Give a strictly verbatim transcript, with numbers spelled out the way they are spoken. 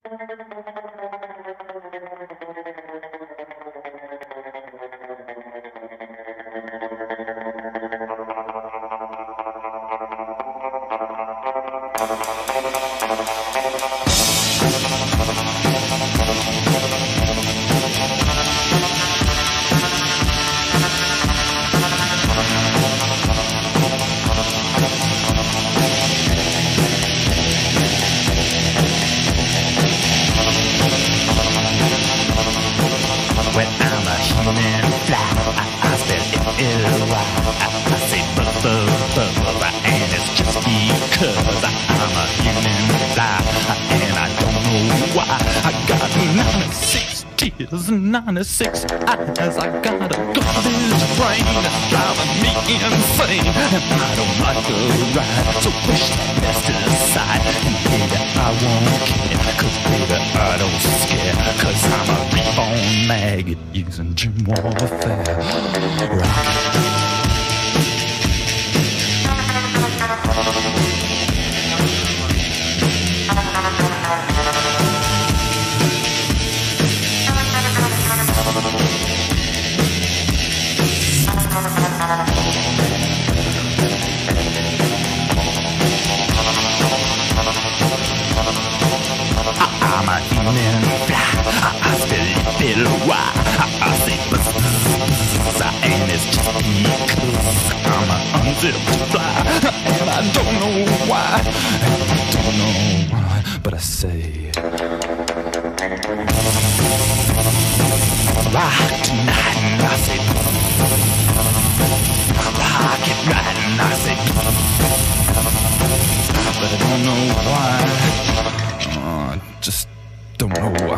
When I'm a human fly, I, I spell L Y. I, I say buzz, buzz, buzz, and it's just because I'm a human fly, and I don't know why. I got ninety-six tears and ninety-six eyes. I got a garbage brain that's driving me insane, and I don't like the ride, so push that mess to the side. And baby, I won't care, cause baby, I don't scare, cause I'm a reborn maggot using gym warfare. Rock. I'm a human fly, I spell L Y, I say buzz, buzz, and it's just because I'm a unzipped fly, and I don't know why, and I don't know why, but I say rock tonight, and I say rock it right, and I say but I don't know why. Just don't know why.